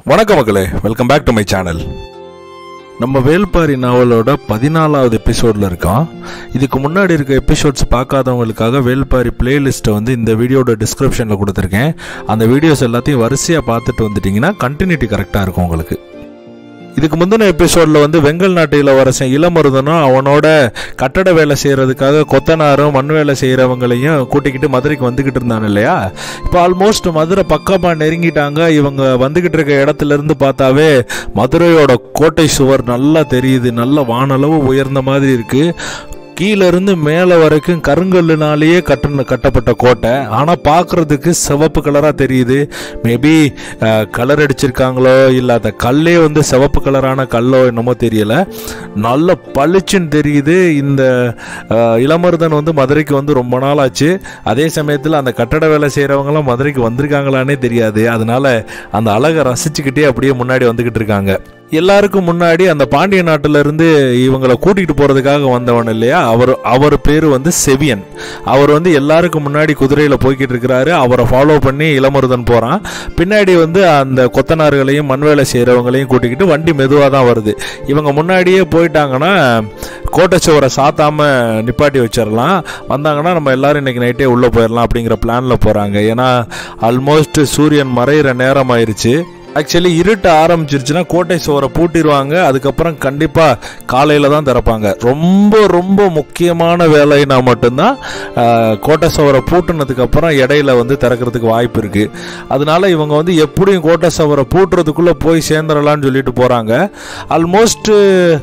வணக்கம் மக்களே, welcome back to my channel. நம்ம வேல்பாரி நாவலோட 14வது எபிசோடில் இருக்கோம். இதுக்கு முன்னாடி இருக்க எபிசோட்ஸ் பார்க்காதவங்களுக்காக வேல்பாரி பிளேலிஸ்ட்டை இந்த வீடியோட டிஸ்கிரிப்ஷனில் கொடுத்துருக்கேன். அந்த வீடியோஸ் எல்லாத்தையும் வரிசையாக பார்த்துட்டு வந்துட்டிங்கன்னா கண்டினியூட்டி கரெக்டாக இருக்கும் உங்களுக்கு. இதுக்கு முந்தின எபிசோடில் வெங்கல் நாட்டு இளவரசன் இளமருதனும் அவனோட கட்டட வேலை செய்கிறதுக்காக கொத்தனாரும் மண் வேலை செய்கிறவங்களையும் கூட்டிக்கிட்டு மதுரைக்கு வந்துக்கிட்டு இருந்தான் இல்லையா. இப்போ ஆல்மோஸ்ட் மதுரை பக்கமாக நெருங்கிட்டாங்க. இவங்க வந்துக்கிட்டு இருக்க இடத்துல இருந்து பார்த்தாவே மதுரையோட கோட்டை சுவர் நல்லா தெரியுது. நல்ல வானளவு உயர்ந்த மாதிரி இருக்குது. கீழேருந்து மேலே வரைக்கும் கருங்கல்லுனாலேயே கட்டப்பட்ட கோட்டை. ஆனால் பார்க்குறதுக்கு சிவப்பு கலராக தெரியுது. மேபி கலர் அடிச்சிருக்காங்களோ இல்லை அந்த கல்லே சிவப்பு கலரான கல்லோ என்னமோ தெரியல. நல்ல பளிச்சுன்னு தெரியுது. இந்த இளமருதன் மதுரைக்கு ரொம்ப நாள் ஆச்சு. அதே சமயத்தில் அந்த கட்டட வேலை செய்கிறவங்களாம் மதுரைக்கு வந்திருக்காங்களானே தெரியாது. அதனால அந்த அழகை ரசிச்சுக்கிட்டே அப்படியே முன்னாடி வந்துக்கிட்டு இருக்காங்க. எல்லாருக்கும் முன்னாடி அந்த பாண்டிய நாட்டிலிருந்து இவங்களை கூட்டிகிட்டு போகிறதுக்காக வந்தவன் இல்லையா, அவர் பேர் செவியன். அவர் எல்லாருக்கும் முன்னாடி குதிரையில் போய்கிட்டு இருக்கிறாரு. அவரை ஃபாலோ பண்ணி இளமருதன் போகிறான். பின்னாடி அந்த கொத்தனார்களையும் மண் வேலை செய்கிறவங்களையும் கூட்டிக்கிட்டு வண்டி மெதுவாக தான் வருது. இவங்க முன்னாடியே போயிட்டாங்கன்னா கோட்டை சுவரை சாத்தாமல் நிப்பாட்டி வச்சிடலாம். வந்தாங்கன்னா நம்ம எல்லாரும் இன்றைக்கி நைட்டே உள்ளே போயிடலாம் அப்படிங்கிற பிளானில் போகிறாங்க. ஏன்னா ஆல்மோஸ்ட் சூரியன் மறைகிற நேரம் ஆயிடுச்சு. ஆக்சுவலி இருட்ட ஆரம்பிச்சிருச்சுன்னா கோட்டை சுவரை பூட்டிடுவாங்க. அதுக்கப்புறம் கண்டிப்பாக காலையில் தான் திறப்பாங்க. ரொம்ப ரொம்ப முக்கியமான வேலைனா மட்டும்தான் கோட்டை சுவரை பூட்டினதுக்கப்புறம் இடையில திறக்கிறதுக்கு வாய்ப்பு இருக்குது. அதனால இவங்க எப்படியும் கோட்டை சுவரை பூட்டுறதுக்குள்ளே போய் சேர்ந்துடலான்னு சொல்லிட்டு போகிறாங்க. ஆல்மோஸ்ட்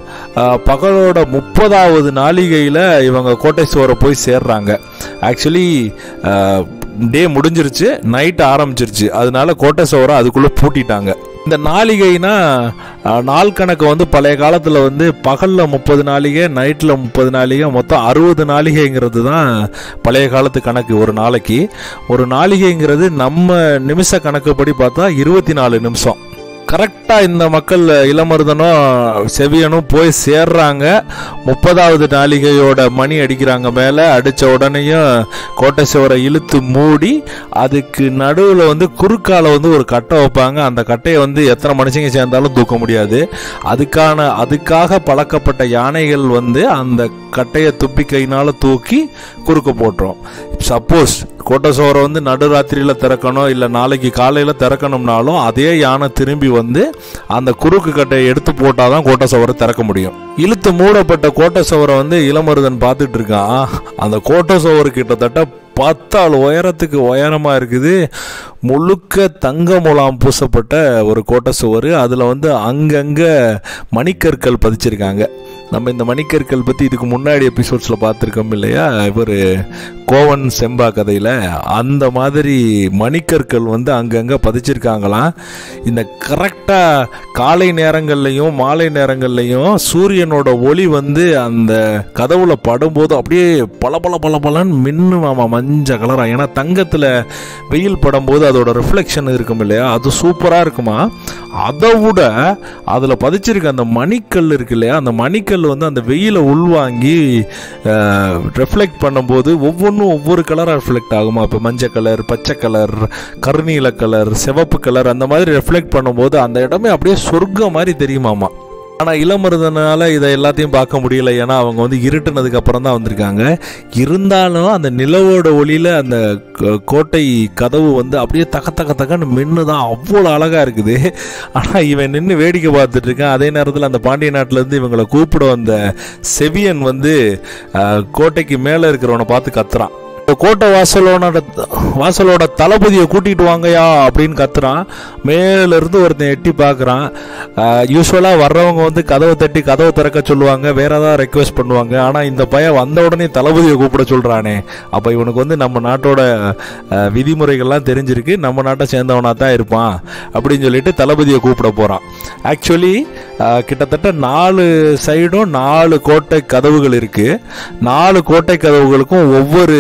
பகலோட 30வது நாளிகையில் இவங்க கோட்டை சுவரை போய் சேர்றாங்க. ஆக்சுவலி டே முடிஞ்சிருச்சு, நைட் ஆரம்பிச்சிருச்சு. அதனால கோட்டை சுவரை அதுக்குள்ளே பூட்டிட்டாங்க. இந்த நாளிகைனா நாள் கணக்கு பழைய காலத்தில் பகலில் 30 நாளிகை, நைட்டில் 30 நாளிகை, மொத்தம் 60 நாளிகைங்கிறது தான் பழைய காலத்து கணக்கு. ஒரு நாளைக்கு ஒரு நாளிகைங்கிறது நம்ம நிமிஷ கணக்குப்படி பார்த்தா 24 நிமிஷம். கரெக்டாக இந்த மக்கள் இளமருதனும் செவியனும் போய் சேர்றாங்க. 30வது நாளிகையோட மணி அடிக்கிறாங்க. மேலே அடித்த உடனேயும் கோட்டை சுவரை இழுத்து மூடி அதுக்கு நடுவில் குறுக்கால ஒரு கட்டை வைப்பாங்க. அந்த கட்டையை எத்தனை மனுஷங்க சேர்ந்தாலும் தூக்க முடியாது. அதுக்காக பழக்கப்பட்ட யானைகள் அந்த கட்டையை துப்பி கையினால் தூக்கி குறுக்க போட்டுரும். சப்போஸ் கோட்டை சுவரை நடுராத்திரியில் திறக்கணும் இல்லை நாளைக்கு காலையில் திறக்கணும்னாலும் அதே யானை திரும்பி அந்த குறுக்கு கட்டையை எடுத்து போட்டால் தான் கோட்டை சுவரை திறக்க முடியும். இழுத்து மூடப்பட்ட கோட்டை சுவரை இளமருதன் பார்த்துட்டு இருக்கான். அந்த கோட்டை சுவர் கிட்டத்தட்ட 10 ஆள் உயரத்துக்கு உயரமாக இருக்குது. முழுக்க தங்க முலாம் பூசப்பட்ட ஒரு கோட்டை சுவர். அதில் அங்கங்கே மணிக்கற்கள் பதிச்சிருக்காங்க. நம்ம இந்த மணிக்கற்கள் பற்றி இதுக்கு முன்னாடி எபிசோட்ஸில் பார்த்துருக்கோம் இல்லையா, இவர் கோவன் செம்பா கதையில். அந்த மாதிரி மணிக்கற்கள் அங்கங்கே பதிச்சிருக்காங்களாம். இந்த கரெக்டாக காலை நேரங்கள்லையும் மாலை நேரங்கள்லையும் சூரியனோட ஒளி அந்த கதவுல படும்போது அப்படியே பலன்னு மின்னுமாமா மஞ்சள் கலராக. ஏன்னா தங்கத்தில் வெயில் படும்போது அதோட ரிஃப்ளெக்ஷன் இருக்கும் இல்லையா, அது சூப்பராக இருக்குமா. அதை விட அதில் பதிச்சிருக்க அந்த மணிக்கல் இருக்கு இல்லையா, அந்த மணிக்கல் அந்த வெயிலை உள்வாங்கி ரிஃப்ளெக்ட் பண்ணும்போது ஒவ்வொன்றும் ஒவ்வொரு கலராக ரிஃப்ளெக்ட் ஆகுமா. இப்போ மஞ்சள் கலர், பச்சை கலர், கருநீல கலர், சிவப்பு கலர், அந்த மாதிரி ரிஃப்ளெக்ட் பண்ணும்போது அந்த இடமே அப்படியே சொர்க்கம் மாதிரி தெரியுமாமா. ஆனால் இளமருதனால இதை எல்லாத்தையும் பார்க்க முடியல. ஏன்னா அவங்க இருட்டுனதுக்கு அப்புறம் தான் வந்திருக்காங்க. இருந்தாலும் அந்த நிலவோட ஒளியில் அந்த கோட்டை கதவு அப்படியே தக்கன்னு மின்னு தான் அவ்வளோ அழகாக இருக்குது. ஆனால் இவன் நின்று வேடிக்கை பார்த்துட்டு இருக்கான். அதே நேரத்தில் அந்த பாண்டிய நாட்டிலேருந்து இவங்களை கூப்பிட வந்த செவியன் கோட்டைக்கு மேலே இருக்கிறவனை பார்த்து கத்துறான். கோட்டை வாசலோட தளபதியை கூட்டிகிட்டு வாங்கயா அப்படின்னு கத்துறான். மேலிருந்து ஒருத்தன் எட்டி பார்க்குறான். யூஸ்வலாக வர்றவங்க கதவை தட்டி கதவை திறக்க சொல்லுவாங்க, வேற ஏதாவது ரெக்வெஸ்ட் பண்ணுவாங்க. ஆனால் இந்த பையன் வந்த உடனே தளபதியை கூப்பிட சொல்கிறானே, அப்போ இவனுக்கு நம்ம நாட்டோட விதிமுறைகள்லாம் தெரிஞ்சிருக்கு, நம்ம நாட்டை சேர்ந்தவனாக தான் இருப்பான் அப்படின்னு சொல்லிட்டு தளபதியை கூப்பிட போகிறான். ஆக்சுவலி கிட்டத்தட்ட 4 சைடும் 4 கோட்டை கதவுகள் இருக்குது. 4 கோட்டை கதவுகளுக்கும் ஒவ்வொரு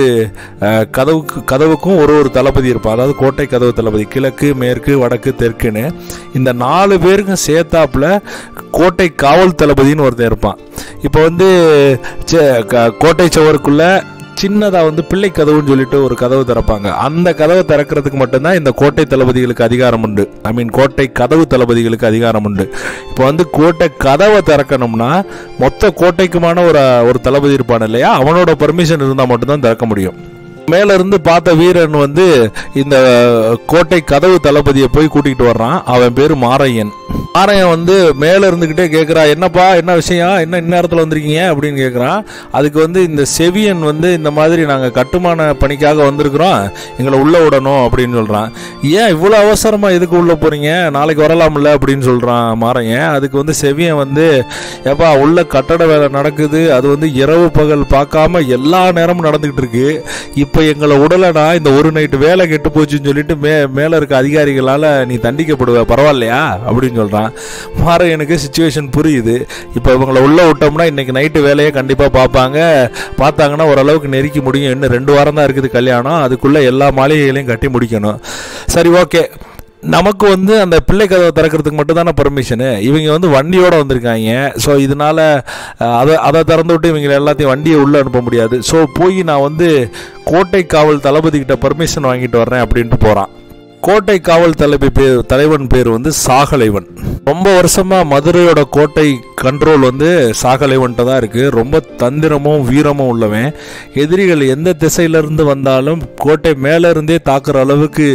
கதவுக்கும் ஒரு தளபதி இருப்பான். அதாவது கோட்டை கதவு தளபதி, கிழக்கு, மேற்கு, வடக்கு, தெற்குன்னு. இந்த 4 பேருக்கும் சேர்த்தாப்புல கோட்டை காவல் தளபதின்னு ஒருத்தன் இருப்பான். இப்போ கோட்டை சுவருக்குள்ள சின்னதாக வந்து பிள்ளை கதவுன்னு சொல்லிட்டு ஒரு கதவு திறப்பாங்க. அந்த கதவை திறக்கிறதுக்கு மட்டும்தான் இந்த கோட்டை தளபதிகளுக்கு அதிகாரம் உண்டு. கோட்டை கதவு தளபதிகளுக்கு அதிகாரம் உண்டு. இப்போ வந்து கோட்டை கதவை திறக்கணும்னா மொத்த கோட்டைக்குமான ஒரு தளபதி இருப்பான் இல்லையா, அவனோட பர்மிஷன் இருந்தால் மட்டும்தான் திறக்க முடியும். மேல இருந்து பார்த்த வீரன் வந்து இந்த கோட்டை கதவு தளபதியை போய் கூட்டிகிட்டு வர்றான். அவன் பேரு மாரையன். மாரையன் வந்து மேல இருந்துகிட்டே கேட்குறா, என்னப்பா என்ன விஷயம், என்ன இந்நேரத்தில் வந்திருக்கீங்க அப்படின்னு கேட்குறான். அதுக்கு வந்து இந்த செவியன் வந்து இந்த மாதிரி நாங்கள் கட்டுமான பணிக்காக வந்திருக்கிறோம், எங்களை உள்ளே விடணும் அப்படின்னு சொல்கிறான். ஏன் இவ்வளோ அவசரமாக எதுக்கு உள்ளே போகிறீங்க, நாளைக்கு வரலாம்ல அப்படின்னு சொல்கிறான் மாரையன். அதுக்கு வந்து செவியன் வந்து, ஏப்பா உள்ள கட்டட வேலை நடக்குது, அது வந்து இரவு பகல் பார்க்காம எல்லா நேரமும் நடந்துக்கிட்டு இருக்கு. இப்போ எங்களை உடலைனா இந்த ஒரு நைட்டு வேலை கெட்டு போச்சுன்னு சொல்லிட்டு மேலே இருக்க அதிகாரிகளால் நீ தண்டிக்கப்படுவ, பரவாயில்லையா அப்படின்னு சொல்கிறான். மாரையனுக்கு சிச்சுவேஷன் புரியுது. இப்போ இவங்களை உள்ளே விட்டோம்னா இன்னைக்கு நைட்டு வேலையை கண்டிப்பாக பார்த்தாங்கன்னா ஓரளவுக்கு நெருக்கி முடியும். இன்னும் 2 வாரம் தான் இருக்குது கல்யாணம், அதுக்குள்ளே எல்லா மாளிகைகளையும் கட்டி முடிக்கணும். சரி ஓகே, நமக்கு வந்து அந்த பிள்ளை கதவை திறக்கிறதுக்கு மட்டும் தானே பர்மிஷனு, இவங்க வந்து வண்டியோடு வந்திருக்காங்க. ஸோ இதனால் அதை திறந்து விட்டு இவங்க எல்லாத்தையும் வண்டியை உள்ளே அனுப்ப முடியாது. ஸோ போய் நான் வந்து கோட்டை காவல் தளபதிக்கிட்ட பர்மிஷன் வாங்கிட்டு வர்றேன் அப்படின்ட்டு போகிறான். கோட்டை காவல் தலைவன் பேர் வந்து சாகலைவன். ரொம்ப வருஷமா மதுரையோட கோட்டை கண்ட்ரோல் வந்து சாகலைவன்ட்ட தான் இருக்கு. ரொம்ப தந்திரமும் வீரமும் உள்ளவன். எதிரிகள் எந்த திசையிலிருந்து வந்தாலும் கோட்டை மேல இருந்தே தாக்குற அளவுக்கு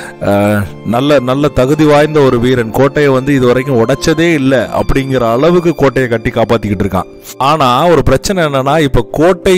நல்ல தகுதி வாய்ந்த ஒரு வீரன். கோட்டையை வந்து இது வரைக்கும் உடைச்சதே இல்லை அப்படிங்கிற அளவுக்கு கோட்டையை கட்டி காப்பாத்திக்கிட்டு இருக்கான். ஆனா ஒரு பிரச்சனை என்னன்னா, இப்ப கோட்டை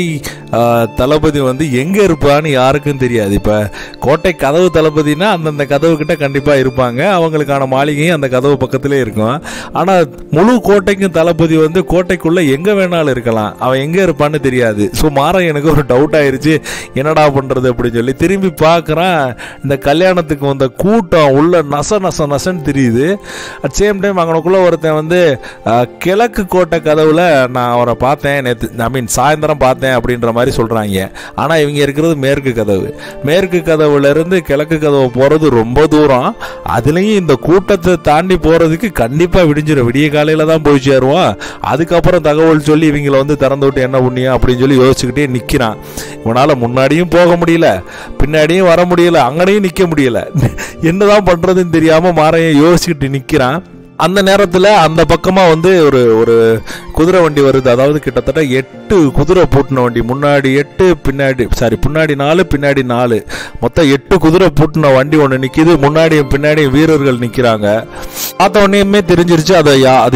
தளபதி வந்து எங்க இருப்பான்னு யாருக்கும் தெரியாது. இப்ப கோட்டை கதவு தளபதினா அந்தந்த கதவு கிட்ட கண்டிப்பா இருப்பாங்க, அவங்களுக்கான மாளிகையும் அந்த கதவு பக்கத்திலே இருக்கும். ஆனா முழு கோட்டைக்கும் தளபதி வந்து கோட்டைக்குள்ள எங்க வேணாலும் இருக்கலாம், அவன் எங்க இருப்பான்னு தெரியாது. ஸோ மாரையனுக்கு ஒரு டவுட் ஆயிருச்சு, என்னடா பண்றது அப்படின்னு சொல்லி திரும்பி பார்க்குறான். இந்த கல்யாணத்துக்கு வந்த கூட்டம் உள்ள நசன்னு தெரியுது. அட் சேம் டைம் அங்கனக்குள்ள ஒருத்தன் வந்து கிழக்கு கோட்டை கதவுல நான் அவரை பார்த்தேன் நேற்று, சாயந்தரம் பார்த்தேன் அப்படின்ற மாதிரி சொல்றாங்க. ஆனா இவங்க இருக்கிறது மேற்கு கதவு. மேற்கு கதவுல இருந்து கிழக்கு கதவு போறது ரொம்ப தூரம். அதுலயும் இந்த கூட்டத்தை தாண்டி போறதுக்கு கண்டிப்பா விடிஞ்சிடும், விடிய காலையில தான் போய் சேருவோம். அதுக்கப்புறம் தகவல் சொல்லி இவங்களை வந்து திறந்து விட்டு என்ன புண்ணியம் அப்படின்னு சொல்லி யோசிச்சுக்கிட்டே நிக்கிறான். இவனால முன்னாடியும் போக முடியல, பின்னாடியும் வர முடியல, அங்கனையும் நிக்க முடியல. என்னதான் பண்றதுன்னு தெரியாம மாரையன் யோசிச்சுக்கிட்டு நிக்கிறான். அந்த நேரத்தில் அந்த பக்கமாக வந்து ஒரு குதிரை வண்டி வருது. அதாவது கிட்டத்தட்ட 8 குதிரை பூட்டின வண்டி, முன்னாடி 8 பின்னாடி முன்னாடி 4 பின்னாடி 4, மொத்தம் 8 குதிரை பூட்டின வண்டி ஒன்று நிற்கிது. முன்னாடியும் பின்னாடியும் வீரர்கள் நிற்கிறாங்க. பார்த்த உடனேயுமே தெரிஞ்சிருச்சு அது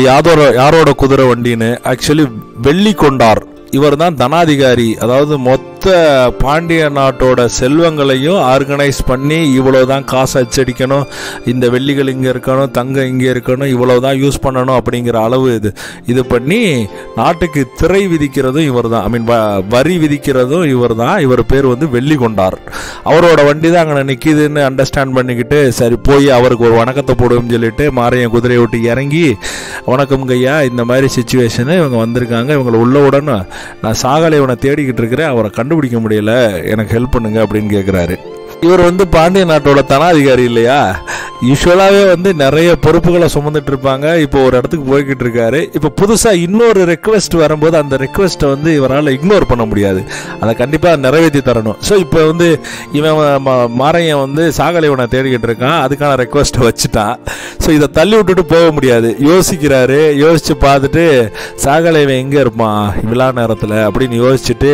யாரோட குதிரை வண்டின்னு. ஆக்சுவலி வெள்ளிக்கொண்டார் இவர் தான் தனாதிகாரி. அதாவது மொத்த பாண்டிய நாட்டோட செல்வங்களையும் ஆர்கனைஸ் பண்ணி இவ்வளவுதான் காசு அச்சடிக்கணும், இந்த வெள்ளிகள் இங்கே இருக்கணும், தங்கம் இங்கே இருக்கணும், இவ்வளவுதான் யூஸ் பண்ணணும் அப்படிங்கிற அளவு இது பண்ணி நாட்டுக்கு திரை விதிக்கிறதும் இவர் தான், வரி விதிக்கிறதும் இவர் தான். இவர் பேர் வந்து வெள்ளிக்கொண்டார். அவரோட வண்டி தான் அங்கே நிற்கிதுன்னு அண்டர்ஸ்டாண்ட் பண்ணிக்கிட்டு சரி போய் அவருக்கு ஒரு வணக்கத்தை போடுவோம்னு சொல்லிட்டு மாரையன் குதிரையை விட்டு இறங்கி, வணக்கம் கையா, இந்த மாதிரி சிச்சுவேஷனு, இவங்க வந்திருக்காங்க, இவங்களை உள்ள உடனே நான் சாகலைவனை தேடிக்கிட்டு இருக்கிறேன், அவரை கண்டுபிடிக்க முடியல, எனக்கு ஹெல்ப் பண்ணுங்க அப்படின்னு கேட்குறாரு. இவர் வந்து பாண்டிய நாட்டோட தனாதிகாரி இல்லையா, யூஸ்வலாகவே வந்து நிறைய பொறுப்புகளை சுமந்துட்டு இருப்பாங்க. இப்போ ஒரு இடத்துக்கு போய்கிட்டு இருக்காரு. இப்போ புதுசாக இன்னொரு ரெக்வெஸ்ட் வரும்போது அந்த ரெக்வெஸ்ட்டை வந்து இவரால் இக்னோர் பண்ண முடியாது, அதை கண்டிப்பாக நிறைவேற்றி தரணும். ஸோ இப்போ வந்து இவன் மாரையன் வந்து சாகலைவனை தேடிக்கிட்டு இருக்கான், அதுக்கான ரெக்வெஸ்ட்டை வச்சுட்டான். ஸோ இதை தள்ளி விட்டுட்டு போக முடியாது. யோசிக்கிறாரு, யோசிச்சு பார்த்துட்டு சாகலைவன் எங்கே இருப்பான் விழா நேரத்தில் அப்படின்னு யோசிச்சுட்டு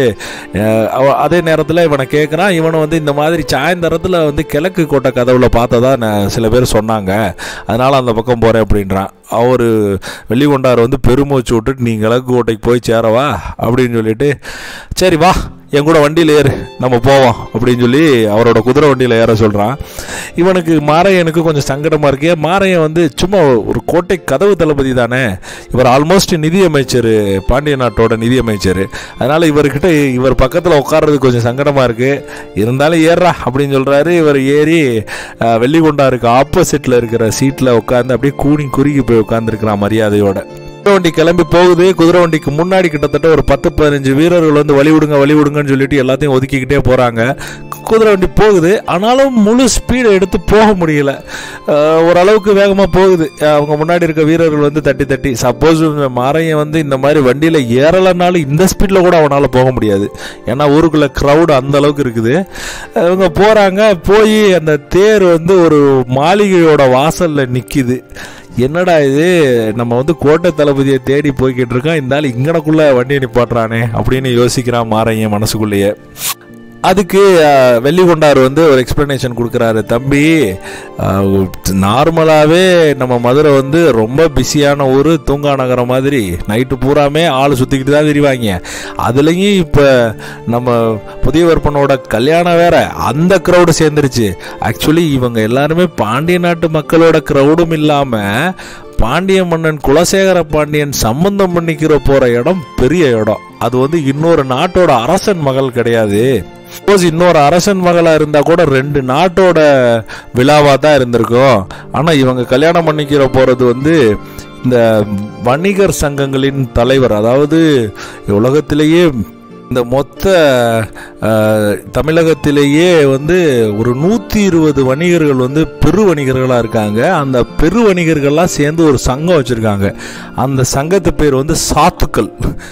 அதே நேரத்தில் இவனை கேட்குறான். இவனை வந்து இந்த மாதிரி சாயந்தரத்தில் வந்து கிழக்கு கோட்டை கதவுல பார்த்ததா சில பேர் சொன்னாங்க, அதனால அந்த பக்கம் போறேன் அப்படின்றான். அவர் வெள்ளிக்கொண்டார் வந்து பெருமூச்சு விட்டுட்டு நீ கிழக்கு கோட்டைக்கு போய் சேரவா அப்படின்னு சொல்லிட்டு, சரி வா என் கூட வண்டியில் ஏறு நம்ம போவோம் அப்படின்னு சொல்லி அவரோட குதிரை வண்டியில் ஏற சொல்கிறான். இவனுக்கு மாரையனுக்கு கொஞ்சம் சங்கடமாக இருக்கு. மாரையன் வந்து சும்மா ஒரு கோட்டை கதவு தளபதி தானே, இவர் ஆல்மோஸ்ட் நிதியமைச்சர், பாண்டிய நாட்டோட நிதியமைச்சர். அதனால் இவர் பக்கத்தில் உட்கார்றதுக்கு கொஞ்சம் சங்கடமாக இருக்குது. இருந்தாலும் ஏறுறா அப்படின்னு சொல்கிறாரு. இவர் ஏறி வெள்ளிக்கொண்டாருக்கு ஆப்போசிட்டில் இருக்கிற சீட்டில் உட்காந்து அப்படியே குறுகி போய் உட்காந்துருக்கிறான் மரியாதையோட. குதிரை வண்டி கிளம்பி போகுது. குதிரை வண்டிக்கு முன்னாடி கிட்டத்தட்ட ஒரு 10-15 வீரர்கள் வந்து வழி விடுங்கன்னு சொல்லிட்டு எல்லாத்தையும் ஒதுக்கிக்கிட்டே போறாங்க. குதிரை வண்டி போகுது, ஆனாலும் முழு ஸ்பீடை எடுத்து போக முடியல. ஓரளவுக்கு வேகமாக போகுது. அவங்க முன்னாடி இருக்க வீரர்கள் வந்து தட்டி சப்போஸ் மாரையன் வந்து இந்த மாதிரி வண்டியில் ஏறலைனாலும் இந்த ஸ்பீடில் கூட அவனால் போக முடியாது. ஏன்னா ஊருக்குள்ள க்ரௌடு அந்த அளவுக்கு இருக்குது. அவங்க போகிறாங்க. போய் அந்த தேர் வந்து ஒரு மாளிகையோட வாசலில் நிற்கிது. என்னடா இது, நம்ம வந்து கோட்டை தளபதியை தேடி போய்கிட்டு இருக்கோம், இருந்தாலும் இங்கனக்குள்ள வண்டியை நிப்பாட்டுறானே அப்படின்னு யோசிக்கிறான் மாரையன் மனசுக்குள்ளேயே. அதுக்கு வெள்ளிகொண்டார் வந்து ஒரு எக்ஸ்பிளனேஷன் கொடுக்குறாரு. தம்பி, நார்மலாகவே நம்ம மதுரை வந்து ரொம்ப பிஸியான ஊர், தூங்கா நகரம் மாதிரி நைட்டு பூராமே ஆள் சுற்றிக்கிட்டு தான் தெரிவாங்க. அதுலேயும் இப்போ நம்ம புதிய விற்பனோட கல்யாணம் வேற, அந்த க்ரௌடு சேர்ந்துருச்சு. ஆக்சுவலி இவங்க எல்லாருமே பாண்டிய நாட்டு மக்களோட க்ரௌடும் இல்லாமல் பாண்டிய மன்னன் குலசேகர பாண்டியன் சம்பந்தம் பண்ணிக்கிற போகிற இடம் பெரிய இடம். அது வந்து இன்னொரு நாட்டோட அரசன் மகள் கிடையாது. சப்போஸ் இன்னொரு அரசன் மகளா இருந்தா கூட 2 நாட்டோட விழாவா தான் இருந்திருக்கும். ஆனா இவங்க கல்யாணம் பண்ணிக்கிற போறது வந்து இந்த வணிகர் சங்கங்களின் தலைவர், அதாவது உலகத்திலேயே இந்த மொத்த தமிழகத்திலேயே வந்து ஒரு 120 வணிகர்கள் வந்து பெரு வணிகர்களாக இருக்காங்க. அந்த பெரு வணிகர்கள்லாம் சேர்ந்து ஒரு சங்கம் வச்சுருக்காங்க. அந்த சங்கத்து பேர் வந்து சாத்துக்கள்.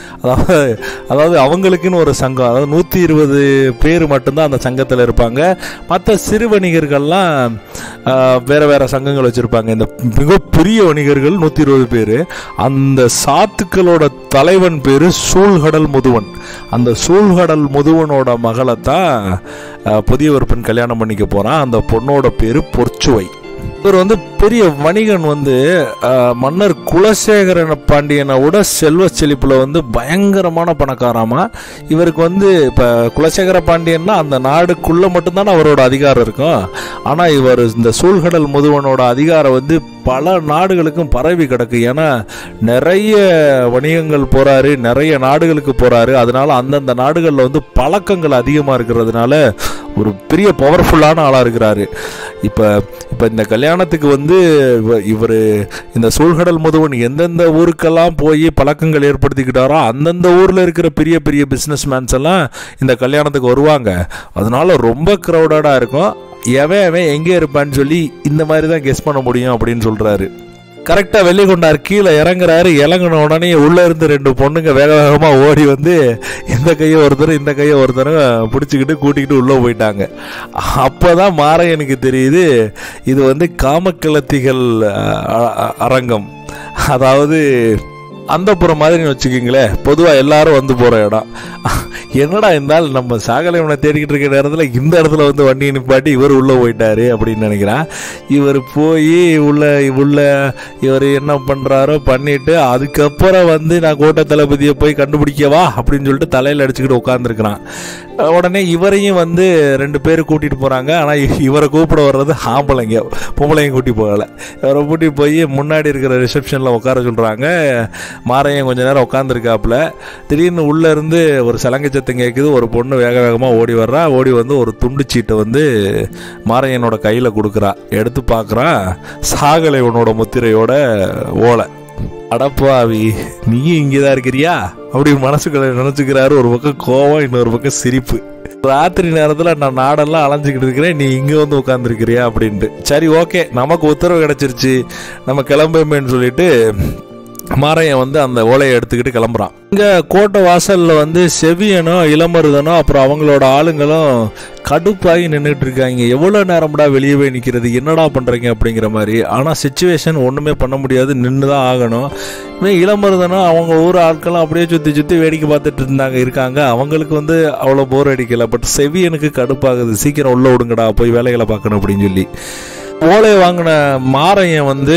அதாவது அவங்களுக்குன்னு ஒரு சங்கம், அதாவது 120 பேர் மட்டும்தான் அந்த சங்கத்தில் இருப்பாங்க. மற்ற சிறு வணிகர்கள்லாம் வேறு சங்கங்கள் வச்சுருப்பாங்க. இந்த மிகப்பெரிய வணிகர்கள் 120 பேர். அந்த சாத்துக்களோட தலைவன் பேர் சூழ்கடல் முதுவன். அந்த சூழ்கடல் முதுவனோட மகளை தான் புதிய விற்பன் கல்யாணம் பண்ணிக்க போகிறான். அந்த பொண்ணோட பேர் பொற்சுவை. இவர் வந்து பெரிய வணிகன். வந்து மன்னர் குலசேகர பாண்டியனை விட செல்வ செழிப்புல வந்து பயங்கரமான பணக்காராமா. இவருக்கு வந்து இப்போ குலசேகர பாண்டியன்னா அந்த நாடுக்குள்ள மட்டும்தானே அவரோட அதிகாரம் இருக்கும். ஆனால் இவர் இந்த சூழ்கடல் முதுவனோட அதிகாரம் வந்து பல நாடுகளுக்கும் பரவி கிடக்கு. ஏன்னா நிறைய வணிகங்கள் போறாரு, நிறைய நாடுகளுக்கு போறாரு. அதனால அந்தந்த நாடுகளில் வந்து பழக்கங்கள் அதிகமாக இருக்கிறதுனால ஒரு பெரிய பவர்ஃபுல்லான ஆளாக இருக்கிறாரு. இப்போ இந்த கல்யாணத்துக்கு வந்து இவர் இந்த சூழ்கடல் முதுவன் எந்தெந்த ஊருக்கெல்லாம் போய் பழக்கங்கள் ஏற்படுத்திக்கிட்டாரோ அந்தந்த ஊரில் இருக்கிற பெரிய பெரிய பிஸ்னஸ் மேன்ஸ் எல்லாம் இந்த கல்யாணத்துக்கு வருவாங்க. அதனால ரொம்ப க்ரௌடடாக இருக்கும். எவன் எங்கே இருப்பான்னு சொல்லி இந்த மாதிரி தான் கெஸ் பண்ண முடியும் அப்படின்னு சொல்கிறாரு. கரெக்டாக வெள்ளிகொண்டார் கீழே இறங்குறாரு. இறங்கின உடனே உள்ளே இருந்து 2 பொண்ணுங்க வேக வேகமாக ஓடி வந்து இந்த கையை ஒருத்தரும் பிடிச்சிக்கிட்டு கூட்டிக்கிட்டு உள்ளே போயிட்டாங்க. அப்போ தான் மாரையனுக்கு தெரியுது இது வந்து காமக்கிளத்திகள் அரங்கம், அதாவது அந்தப்புறம் மாதிரின்னு வச்சுக்கிங்களேன். பொதுவாக எல்லாரும் வந்து போகிற இடம். என்னடா இருந்தாலும் நம்ம சாகலைவனை தேடிக்கிட்டு இருக்க நேரத்தில் இந்த இடத்துல வந்து வண்டியை நிப்பாட்டி இவர் உள்ளே போயிட்டாரு அப்படின்னு நினைக்கிறான். இவர் போய் இவர் என்ன பண்ணுறாரோ பண்ணிட்டு அதுக்கப்புறம் வந்து நான் கோட்டை தளபதியை போய் கண்டுபிடிக்கவா அப்படின்னு சொல்லிட்டு தலையில் அடிச்சுக்கிட்டு உட்காந்துருக்கிறான். உடனே இவரையும் வந்து 2 பேர் கூட்டிகிட்டு போகிறாங்க. ஆனால் இவரை கூப்பிட வர்றது ஆம்பளைங்க, பொம்பளைங்க கூட்டி போகலை. இவரை கூட்டி போய் முன்னாடி இருக்கிற ரிசப்ஷனில் உட்கார சொல்கிறாங்க. மாரையன் கொஞ்ச நேரம் உட்காந்துருக்காப்புல. திடீர்னு உள்ளேருந்து ஒரு சலங்கை சத்தம் கேட்குது. ஒரு பொண்ணு வேக வேகமாக ஓடி வர்றா. ஓடி வந்து ஒரு துண்டு சீட்டை வந்து மாரையனோட கையில் கொடுக்குறா. எடுத்து பார்க்குறான், சாகலைவனோட முத்திரையோட ஓலை. அடப்பாவி, நீயும் இங்கே தான் இருக்கிறியா அப்படி மனசுக்குள்ள நினச்சிக்கிறாரு. ஒரு பக்கம் கோவம், இன்னொரு பக்கம் சிரிப்பு. ராத்திரி நேரத்தில் நான் நாடெல்லாம் அலைஞ்சிக்கிட்டு இருக்கிறேன், நீ இங்கே வந்து உட்காந்துருக்கிறியா அப்படின்ட்டு. சரி ஓகே, நமக்கு உத்தரவு கிடச்சிருச்சு, நம்ம கிளம்புமேன்னு சொல்லிட்டு மாரையன் வந்து அந்த ஓலையை எடுத்துக்கிட்டு கிளம்புறான். இங்கே கோட்டை வாசலில் வந்து செவியனோ இளமருதனோ அப்புறம் அவங்களோட ஆளுங்களும் கடுப்பாகி நின்றுட்டு இருக்காங்க. எவ்வளோ நேரம்டா வெளியே போய் நிற்கிறது, என்னடா பண்ணுறீங்க அப்படிங்கிற மாதிரி. ஆனால் சிச்சுவேஷன் ஒன்றுமே பண்ண முடியாது, நின்று தான் ஆகணும். இளமருதனும் அவங்க ஊர் ஆட்களும் அப்படியே சுற்றி வேடிக்கை பார்த்துட்டு இருக்காங்க. அவங்களுக்கு வந்து அவ்வளோ போர் அடிக்கலை. பட் செவியனுக்கு கடுப்பாகுது. சீக்கிரம் உள்ள விடுங்கடா, போய் வேலைகளை பார்க்கணும் அப்படின்னு சொல்லி. ஓலை வாங்கின மாரையன் வந்து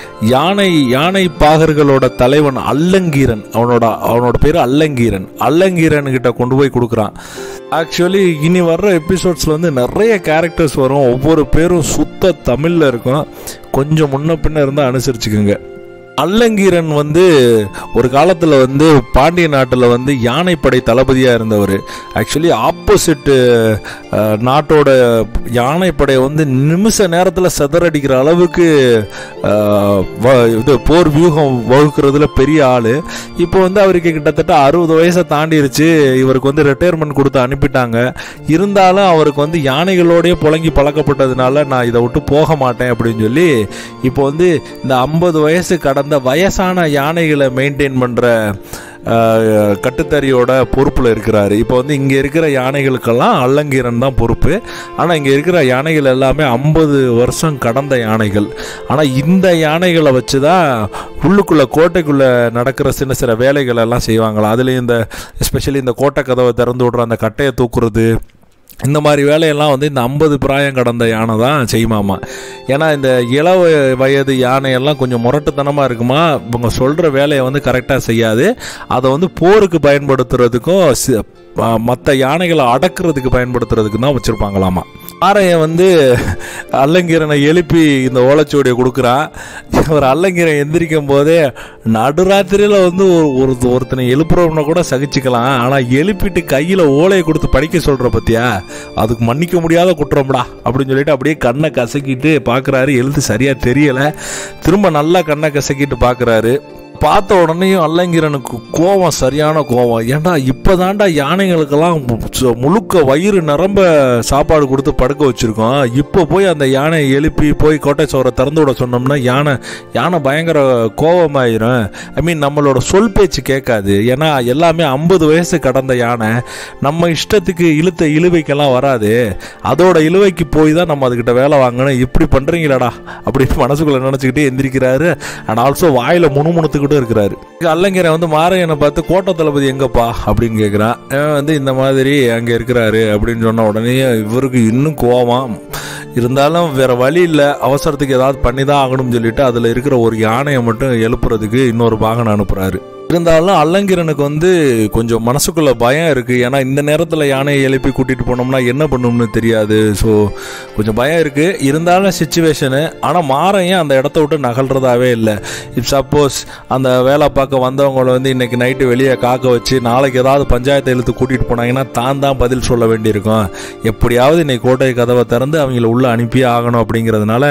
யானை பாகர்களோட தலைவன் அல்லங்கீரன், அவனோட பேர் அல்லங்கீரன் கிட்ட கொண்டு போய் கொடுக்குறான். ஆக்சுவலி இனி வர்ற எபிசோட்ஸில் வந்து நிறைய கேரக்டர்ஸ் வரும். ஒவ்வொரு பேரும் சுத்த தமிழில் இருக்கும். கொஞ்சம் முன்ன பின்ன இருந்தால் அனுசரிச்சுக்கோங்க. அல்லங்கீரன் வந்து ஒரு காலத்தில் வந்து பாண்டிய நாட்டில் வந்து யானைப்படை தளபதியாக இருந்தவர். ஆக்சுவலி ஆப்போசிட் நாட்டோட யானைப்படையை வந்து நிமிஷ நேரத்தில் சிதறடிக்கிற அளவுக்கு இது போர் வியூகம் வகுக்கிறதுல பெரிய ஆள். இப்போ வந்து அவருக்கு கிட்டத்தட்ட 60 வயசை தாண்டிருச்சு. இவருக்கு வந்து ரிட்டையர்மெண்ட் கொடுத்து அனுப்பிட்டாங்க. இருந்தாலும் அவருக்கு வந்து யானைகளோடய புழங்கி பழக்கப்பட்டதுனால நான் இதை விட்டு போக மாட்டேன் அப்படின்னு சொல்லி இப்போ வந்து இந்த 50 வயசு கடந்த வயசான யானைகளை மெயின்டைன் பண்ணுற கட்டுத்தறியோட பொறுப்பில் இருக்கிறாரு. இப்போ வந்து இங்கே இருக்கிற யானைகளுக்கெல்லாம் அல்லங்கீரன் தான் பொறுப்பு. ஆனால் இங்கே இருக்கிற யானைகள் எல்லாமே 50 வருஷம் கடந்த யானைகள். ஆனால் இந்த யானைகளை வச்சு தான் உள்ளுக்குள்ளே கோட்டைக்குள்ளே நடக்கிற சின்ன சில வேலைகள் எல்லாம் செய்வாங்களாம். அதுலேயும் இந்த எஸ்பெஷலி இந்த கோட்டை கதவை திறந்து விட்ற அந்த கட்டையை தூக்குறது, இந்த மாதிரி வேலையெல்லாம் வந்து இந்த 50 பிராயம் கடந்த யானை தான் செய்யுமாமா. ஏன்னா இந்த வயது யானையெல்லாம் கொஞ்சம் முரட்டுத்தனமாக இருக்குமா, இவங்க சொல்கிற வேலையை வந்து கரெக்டாக செய்யாது. அதை வந்து போருக்கு பயன்படுத்துறதுக்கும் மற்ற யானைகளை அடக்கிறதுக்கு பயன்படுத்துறதுக்கு தான் வச்சுருப்பாங்களாமா. ஆரையை வந்து அல்லங்கீரனை எழுப்பி இந்த ஓலைச்சுவடியை கொடுக்குறான். ஒரு அல்லங்கீரன் எந்திரிக்கும் போதே நடுராத்திரியில் வந்து ஒருத்தனை எழுப்புறவனை கூட சகிச்சுக்கலாம். ஆனால் எழுப்பிட்டு கையில் ஓலையை கொடுத்து படிக்க சொல்கிற பற்றியா, அதுக்கு மன்னிக்க முடியாத குற்றம்டா அப்படின்னு சொல்லிட்டு அப்படியே கண்ணை கசக்கிட்டு பார்க்குறாரு. எழுத்து சரியாக தெரியலை. திரும்ப நல்லா கண்ணை கசக்கிட்டு பார்க்குறாரு. பார்த்த உடனேயும் அல்லங்கீரனுக்கு கோவம், சரியான கோவம். ஏன்டா இப்போதான்டா யானைகளுக்கெல்லாம் முழுக்க வயிறு நிரம்ப சாப்பாடு கொடுத்து படுக்க வச்சுருக்கோம், இப்போ போய் அந்த யானையை எழுப்பி போய் கோட்டை சோரை திறந்து விட சொன்னோம்னா யானை பயங்கர கோவமாயிரும். ஐ மீன் நம்மளோட சொல் பேச்சு கேட்காது. ஏன்னா எல்லாமே 50 வயசு கடந்த யானை, நம்ம இஷ்டத்துக்கு இழுத்த இழுவைக்கெல்லாம் வராது. அதோட இழுவைக்கு போய் தான் நம்ம அதுக்கிட்ட வேலை வாங்கணும். இப்படி பண்ணுறீங்களாடா அப்படின்னு மனசுக்குள்ளே நினச்சிக்கிட்டே எந்திரிக்கிறாரு. அண்ட் ஆல்சோ வாயில் முணுமுணுத்துக்கிட்டு இருக்கிறாரு. அல்லங்கீரன் வந்து மாரையனை பார்த்து கோட்டை தளபதி எங்கப்பா அப்படின்னு கேட்குறான். வந்து இந்த மாதிரி அங்கே இருக்கிறாரு அப்படின்னு சொன்ன உடனே இவருக்கு இன்னும் கோவம். இருந்தாலும் வேற வழி இல்லை, அவசரத்துக்கு ஏதாவது பண்ணி தான் ஆகணும்னு சொல்லிட்டு அதில் இருக்கிற ஒரு யானையை மட்டும் எழுப்புறதுக்கு இன்னொரு வாகனம் அனுப்புகிறாரு. இருந்தாலும் அல்லங்கீரனுக்கு வந்து கொஞ்சம் மனசுக்குள்ள பயம் இருக்குது. ஏன்னா இந்த நேரத்தில் யானையை எழுப்பி கூட்டிகிட்டு போனோம்னா என்ன பண்ணணும்னு தெரியாது. ஸோ கொஞ்சம் பயம் இருக்குது. இருந்தாலும் சிச்சுவேஷனு. ஆனால் மாரையன் அந்த இடத்த விட்டு நகல்றதாவே இல்லை. இப் சப்போஸ் அந்த வேலை பார்க்க வந்தவங்களை வந்து இன்றைக்கி நைட்டு வெளியே காக்க வச்சு நாளைக்கு ஏதாவது பஞ்சாயத்தை இழுத்து கூட்டிகிட்டு போனாங்கன்னா தான் பதில் சொல்ல வேண்டியிருக்கும். எப்படியாவது இன்னைக்கு கோட்டை கதவை திறந்து அவங்கள உள்ளே அனுப்பியே ஆகணும் அப்படிங்கிறதுனால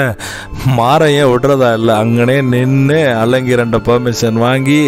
மாரையன் விடுறதா இல்லை. அங்கனே நின்று அல்லங்கீரன் பெர்மிஷன் வாங்கி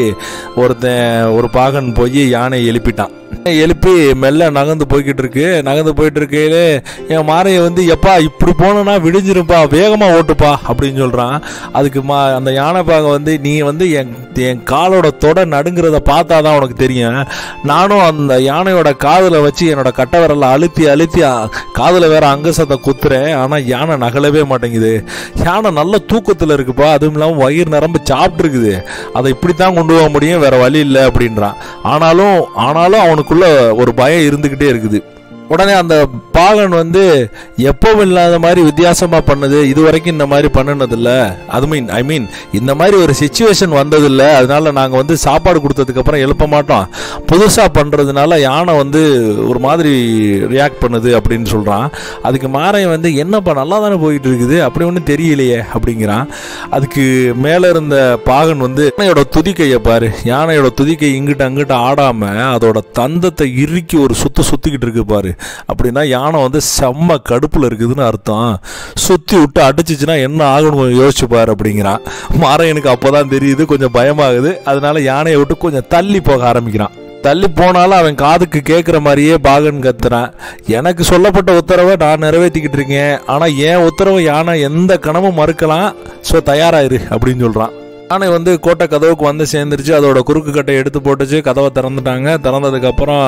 ஒரு பாகன் போய் யானையை எழுப்பிட்டான். எழுப்பி மெல்ல நகர்ந்து போயிட்டு இருக்கையிலே என் மாரையை வந்து எப்பா இப்படி போனா விடிஞ்சிருப்பா, வேகமா ஓட்டுப்பா அப்படின்னு சொல்றான். அதுக்கு அந்த யானை பாகம் வந்து நீ வந்து என் காலோட தொட நடுங்கிறத பார்த்தாதான் உனக்கு தெரியும். நானும் அந்த யானையோட காதுல வச்சு என்னோட கட்டவரல அழுத்தி காதுல வேற அங்கசத்தை குத்துறேன். ஆனா யானை நகலவே மாட்டேங்குது. யானை நல்ல தூக்கத்துல இருக்குப்பா, அதுவும் இல்லாம வயிறு நிரம்ப சாப்பிட்டு இருக்குது. அதை இப்படித்தான் கொண்டு போக முடியும், வேற வழி இல்லை அப்படின்றான். ஆனாலும் அவனுக்குள்ள ஒரு பயம் இருந்துகிட்டே இருக்குது. உடனே அந்த பாகன் வந்து எப்பவும் இல்லாத மாதிரி வித்தியாசமா பண்ணுது, இதுவரைக்கும் இந்த மாதிரி பண்ணினதில்ல. ஐ மீன் இந்த மாதிரி ஒரு சிச்சுவேஷன் வந்ததில்லை. அதனால நாங்கள் வந்து சாப்பாடு கொடுத்ததுக்கு அப்புறம் எழுப்ப மாட்டோம். புதுசாக பண்ணுறதுனால யானை வந்து ஒரு மாதிரி ரியாக்ட் பண்ணுது அப்படின்னு சொல்கிறான். அதுக்கு மாரையன் வந்து என்னப்பா நல்லா தானே போயிட்டு இருக்குது, அப்படி ஒன்றும் தெரியலையே அப்படிங்கிறான். அதுக்கு மேலே இருந்த பாகன் வந்து யானையோட துதிக்கையை பாரு, யானையோட துதிக்கை இங்கிட்ட அங்கிட்ட ஆடாமல் அதோட தந்தத்தை இறுக்கி ஒரு சுற்றிக்கிட்டு இருக்கு பாரு. அப்படின்னா யானை வந்து செம்ம கடுப்புல இருக்குதுன்னு அர்த்தம். சுத்தி விட்டு அடிச்சிச்சுன்னா என்ன ஆகணும் யோசிச்சு பாரு அப்படிங்கிறான். மாரையனுக்கு அப்போதான் தெரியுது, கொஞ்சம் பயமாகுது. அதனால யானையை விட்டு கொஞ்சம் தள்ளி போக ஆரம்பிக்கிறான். தள்ளி போனாலும் அவன் காதுக்கு கேட்குற மாதிரியே பாகன் கத்துறான். எனக்கு சொல்லப்பட்ட உத்தரவை நான் நிறைவேற்றிக்கிட்டு இருக்கேன், ஆனால் என் உத்தரவை யானை எந்த கணமும் மறுக்கலாம். ஸோ தயாராயிரு அப்படின்னு சொல்கிறான். யானை வந்து கோட்டை கதவுக்கு வந்து சேர்ந்துருச்சு. அதோட குறுக்கு கட்டை எடுத்து போட்டுச்சு. கதவை திறந்துட்டாங்க. திறந்ததுக்கப்புறம்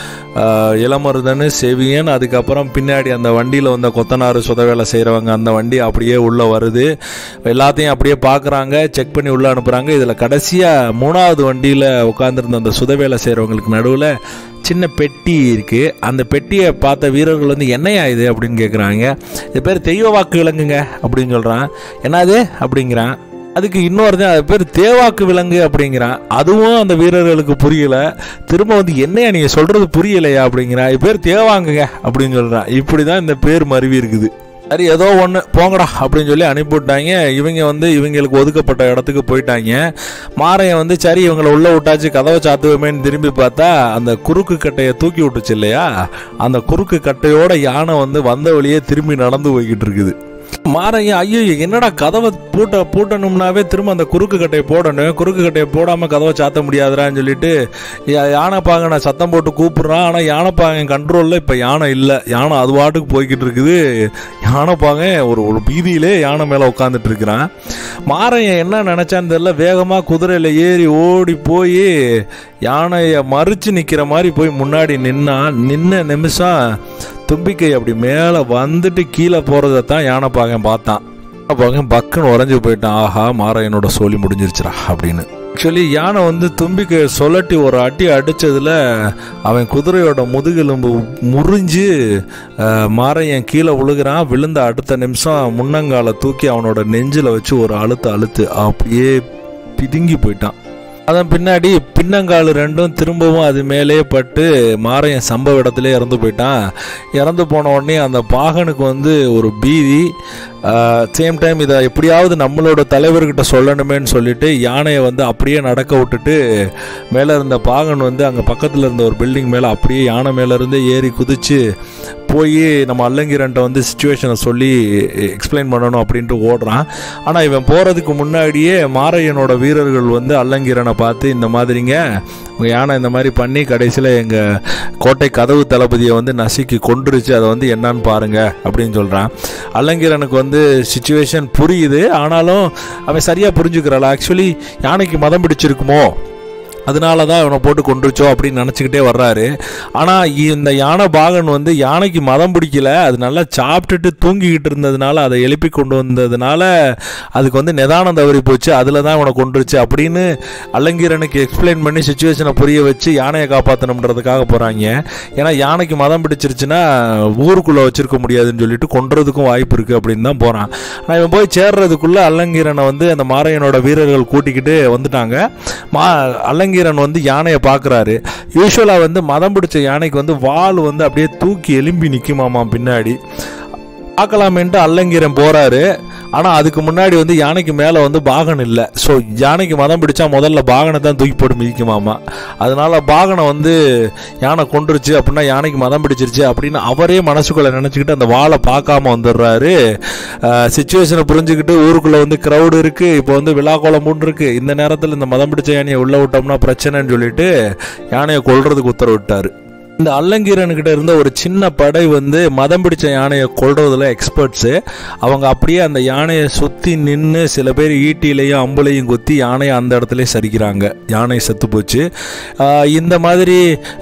இளமருதன், செவியன், அதுக்கப்புறம் பின்னாடி அந்த வண்டியில் வந்த கொத்தனார் சுதவேலை செய்கிறவங்க அந்த வண்டி அப்படியே உள்ளே வருது. எல்லாத்தையும் அப்படியே பார்க்குறாங்க, செக் பண்ணி உள்ளே அனுப்புகிறாங்க. இதில் கடைசியாக 3வது வண்டியில் உட்காந்துருந்த அந்த சுதவேலை செய்கிறவங்களுக்கு நடுவில் சின்ன பெட்டி இருக்குது. அந்த பெட்டியை பார்த்த வீரர்கள் வந்து என்னையா இது அப்படின்னு கேட்குறாங்க. இது பேர் தெய்வ வாக்கு விலங்குங்க அப்படின்னு சொல்கிறான். என்னது அப்படிங்கிறான். அதுக்கு இன்னொருதான் அது பேர் தேவாக்கு விலங்கு அப்படிங்கிறான். அதுவும் அந்த வீரர்களுக்கு புரியல. திரும்ப வந்து என்னையா நீங்கள் சொல்கிறது புரியலையா அப்படிங்கிறான். இது பேர் தேவாங்குங்க அப்படின்னு சொல்கிறான். இப்படி தான் இந்த பேர் மருவி இருக்குது. சரி ஏதோ ஒன்று போங்கடா அப்படின்னு சொல்லி அனுப்பிவிட்டாங்க. இவங்க வந்து இவங்களுக்கு ஒதுக்கப்பட்ட இடத்துக்கு போயிட்டாங்க. மாரையன் வந்து சரி இவங்களை உள்ள விட்டாச்சு கதவை சாத்துவோமேன்னு திரும்பி பார்த்தா அந்த குறுக்கு கட்டையை தூக்கி விட்டுச்சு இல்லையா, அந்த குறுக்கு கட்டையோட யானை வந்து வந்த வழியே திரும்பி நடந்து போய்கிட்டு இருக்குது. மாரையன் ஐயோ என்னடா கதவை பூட்டணும்னாவே திரும்ப அந்த குறுக்கு கட்டையை போடணும், குறுக்கு கட்டையை போடாமல் கதவை சாத்த முடியாதுறான்னு சொல்லிட்டு யானைப்பாங்கனை சத்தம் போட்டு கூப்பிட்றான். ஆனால் யானைப்பாங்கன் கண்ட்ரோலில் இப்போ யானை இல்லை, யானை அது பாட்டுக்கு போய்கிட்டு இருக்குது. யானைப்பாங்கன் ஒரு பீதியிலே யானை மேலே உட்காந்துட்டு இருக்கிறான். மாரையன் என்ன நினச்சான்னு தெரியல, வேகமாக குதிரையில் ஏறி ஓடி போய் யானையை மறித்து நிற்கிற மாதிரி போய் முன்னாடி நின்ன நிமிஷம் தும்பிக்கை அப்படி மேலே வந்துட்டு கீழே போகிறத தான் யானைப்பாகன் பார்த்தான். யானைப்பாகன் பக்குன்னு உறைஞ்சி போயிட்டான். ஆஹா மாரையனோட சோலி முடிஞ்சிருச்சுரா அப்படின்னு. ஆக்சுவலி யானை வந்து தும்பிக்கையை சொல்லட்டி ஒரு அடி அடித்ததில் அவன் குதிரையோட முதுகெலும்பு முறிஞ்சு மாரையன் கீழே விழுகிறான். விழுந்த அடுத்த நிமிஷம் முன்னங்காலை தூக்கி அவனோட நெஞ்சில் வச்சு ஒரு அழுத்து அப்படியே பிதுங்கி போயிட்டான். அதன் பின்னாடி பின்னங்கால் ரெண்டும் திரும்பவும் அது மேலே பட்டு மாரையன் சம்பவ இடத்துல இறந்து போயிட்டான். இறந்து போன உடனே அந்த பாகனுக்கு வந்து ஒரு பீதி. சேம் டைம் இதை எப்படியாவது நம்மளோட தலைவர்கிட்ட சொல்லணுமேன்னு சொல்லிட்டு யானையை வந்து அப்படியே நடக்க விட்டுட்டு மேலே இருந்த பாகன் வந்து அங்கே பக்கத்தில் இருந்த ஒரு பில்டிங் மேலே அப்படியே யானை மேலேருந்து ஏறி குதிச்சு போய் நம்ம அல்லங்கிரன்ட்ட வந்து சிச்சுவேஷனை சொல்லி எக்ஸ்பிளைன் பண்ணணும் அப்படின்ட்டு ஓடுறான். ஆனால் இவன் போகிறதுக்கு முன்னாடியே மாரையனோட வீரர்கள் வந்து அல்லங்கிரனை பார்த்து இந்த மாதிரிங்க உங்கள் யானை இந்த மாதிரி பண்ணி கடைசியில் எங்கள் கோட்டை கதவு தளபதியை வந்து நசுக்கி கொன்றுச்சு, அதை வந்து என்னன்னு பாருங்க அப்படின்னு சொல்கிறான். அல்லங்கிரனுக்கு வந்து சிச்சுவேஷன் புரியுது, ஆனாலும் அவன் சரியாக புரிஞ்சுக்கிறாள். ஆக்சுவலி யானைக்கு மதம் பிடிச்சிருக்குமோ அதனால தான் இவனை போட்டு கொண்டுருச்சோ அப்படின்னு நினச்சிக்கிட்டே வர்றாரு. ஆனால் இந்த யானை பாகன் வந்து யானைக்கு மதம் பிடிக்கல, அது நல்லா சாப்பிட்டுட்டு தூங்கிக்கிட்டு இருந்ததுனால அதை எழுப்பி கொண்டு வந்ததுனால அதுக்கு வந்து நிதானம் தவறி போச்சு, அதில் தான் இவனை கொண்டுருச்சு அப்படின்னு அல்லங்கீரனுக்கு எக்ஸ்பிளைன் பண்ணி சிச்சுவேஷனை புரிய வச்சு யானையை காப்பாற்றணுன்றதுக்காக போகிறாங்க. ஏன்னா யானைக்கு மதம் பிடிச்சிருச்சுன்னா ஊருக்குள்ளே வச்சுருக்க முடியாதுன்னு சொல்லிட்டு கொண்டுறதுக்கும் வாய்ப்பு இருக்குது அப்படின்னு தான் போகிறான். ஆனால் இவன் போய் சேர்றதுக்குள்ளே அல்லங்கீரனை வந்து அந்த மாரையனோட வீரர்கள் கூட்டிக்கிட்டு வந்துட்டாங்க. அல்லங்கீரன் வந்து யானையை பார்க்குறாரு. யூஸ்வலாக வந்து மதம் பிடிச்ச யானைக்கு வந்து வால் வந்து அப்படியே தூக்கி எலும்பி நிற்குமாமா பின்னாடி. பார்க்கலாமேன்ட்டு அல்லங்கீரன் போகிறாரு. ஆனால் அதுக்கு முன்னாடி வந்து யானைக்கு மேலே வந்து பாகன் இல்லை. ஸோ யானைக்கு மதம் பிடிச்சா முதல்ல பாகனை தான் தூக்கி போட்டு மிதிக்குமாமா. அதனால பாகனை வந்து யானை கொண்டுருச்சு அப்படின்னா யானைக்கு மதம் பிடிச்சிருச்சு அப்படின்னு அவரே மனசுக்குள்ளே நினச்சிக்கிட்டு அந்த வாழை பார்க்காம வந்துடுறாரு. சிச்சுவேஷனை புரிஞ்சுக்கிட்டு ஊருக்குள்ளே வந்து க்ரௌடு இருக்குது, இப்போ வந்து விழாக்கோலம் மூணு இருக்குது, இந்த நேரத்தில் இந்த மதம் பிடிச்ச யானையை உள்ளே விட்டோம்னா பிரச்சனைன்னு சொல்லிட்டு யானையை கொல்றதுக்கு உத்தரவிட்டார். இந்த அல்லங்கீரன்கிட்ட இருந்த ஒரு சின்ன படை வந்து மதம் பிடிச்ச யானையை கொல்றதுல எக்ஸ்பர்ட்ஸு. அவங்க அப்படியே அந்த யானையை சுற்றி நின்று சில பேர் ஈட்டிலையும் அம்புலையும் குத்தி யானையை அந்த இடத்துல சரிக்கிறாங்க. யானை செத்து போச்சு. இந்த மாதிரி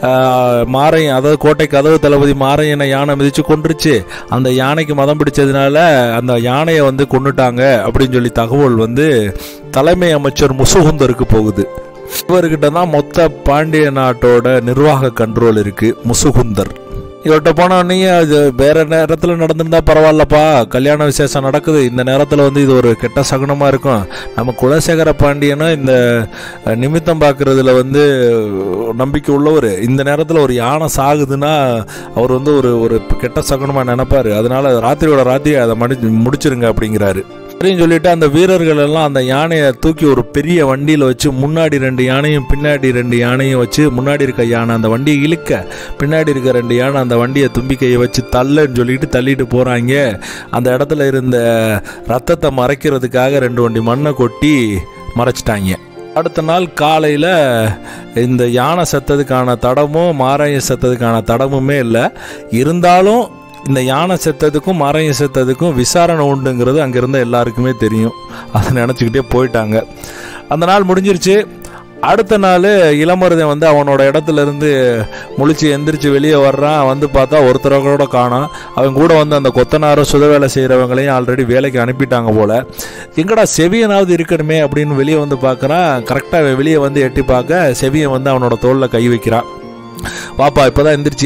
மாரையன், அதாவது கோட்டை கதவு தளபதி மாரையனை யானை மிதித்து கொண்டுருச்சு, அந்த யானைக்கு மதம் பிடிச்சதுனால அந்த யானையை வந்து கொண்டுட்டாங்க அப்படின்னு சொல்லி தகவல் வந்து தலைமை அமைச்சர் முசுகுந்தருக்கு போகுது. இவர்கிட்ட தான் மொத்த பாண்டிய நாட்டோட நிர்வாக கண்ட்ரோல் இருக்கு. முசுகுந்தர் இவர்கிட்ட போனோடனே அது வேற நேரத்தில் நடந்திருந்தா பரவாயில்லப்பா, கல்யாண விசேஷம் நடக்குது, இந்த நேரத்தில் வந்து இது ஒரு கெட்ட சகுனமாக இருக்கும், நம்ம குலசேகர பாண்டியனும் இந்த நிமித்தம் பார்க்கறதுல வந்து நம்பிக்கை உள்ளவர், இந்த நேரத்தில் ஒரு யானை சாகுதுன்னா அவர் வந்து ஒரு கெட்ட சகுனமாக நினைப்பாரு, அதனால ராத்திரியோட ராத்திரி அதை முடிச்சிருங்க அப்படிங்கிறாரு. அப்படின்னு சொல்லிட்டு அந்த வீரர்கள் எல்லாம் அந்த யானையை தூக்கி ஒரு பெரிய வண்டியில் வச்சு முன்னாடி 2 யானையும் பின்னாடி 2 யானையும் வச்சு, முன்னாடி இருக்க யானை அந்த வண்டியை இழுக்க, பின்னாடி இருக்க 2 யானை அந்த வண்டியை தும்பிக்கையை வச்சு தள்ளுன்னு சொல்லிட்டு தள்ளிட்டு போகிறாங்க. அந்த இடத்துல இருந்த ரத்தத்தை மறைக்கிறதுக்காக 2 வண்டி மண்ணை கொட்டி மறைச்சிட்டாங்க. அடுத்த நாள் காலையில் இந்த யானை செத்ததுக்கான தடமும் மாரையன் செத்ததுக்கான தடமுமே இல்லை. இருந்தாலும் இந்த யானை செத்ததுக்கும் மாரையன் செத்ததுக்கும் விசாரணை உண்டுங்கிறது அங்கிருந்த எல்லாருக்குமே தெரியும். அதை நினச்சிக்கிட்டே போயிட்டாங்க. அந்த நாள் முடிஞ்சிருச்சு. அடுத்த நாள் இளமருதன் வந்து அவனோட இடத்துல இருந்து முழிச்சு எந்திரிச்சு வெளியே வர்றான். வந்து பார்த்தா ஒருத்தரோட காணோம். அவன் கூட வந்து அந்த கொத்தனாரும் சுத வேலை செய்கிறவங்களையும் ஆல்ரெடி வேலைக்கு அனுப்பிட்டாங்க போல். எங்கடா செவியனாவது இருக்கணுமே அப்படின்னு வெளியே வந்து பார்க்குறான். கரெக்டாக வெளியே வந்து எட்டி பார்க்க செவியன் வந்து அவனோட தோளில் கை வைக்கிறான். வாப்பா இப்போதான் எந்திரிச்சியா